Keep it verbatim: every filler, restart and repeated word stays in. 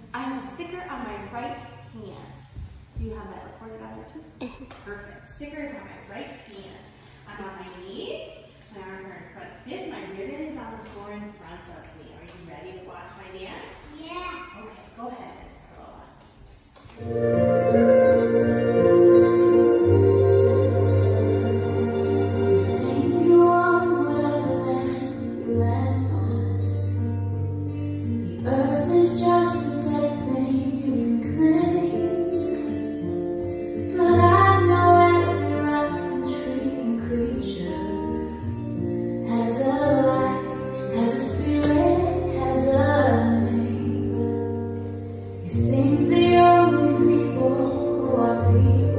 I have a sticker on my right hand. Do you have that recorded on there too? Perfect. Stickers on my right hand. I'm on my knees. My arms are in front fifth. My ribbon is on the floor in front of me. Are you ready to watch my dance? Yeah. Okay, go ahead, Miss Carola. Think the only people who are people